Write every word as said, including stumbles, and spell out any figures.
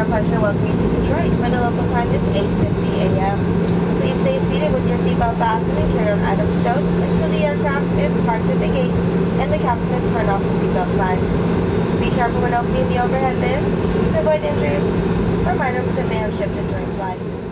pleasure welcoming you to Detroit, where the local time is eight fifty a m Please stay seated with your seatbelt fastened and carry on items stowed until the aircraft is parked at the gate and the captain has turned off the seatbelt sign. Be careful when opening the overhead bin to avoid injuries or items that may have shifted during flight.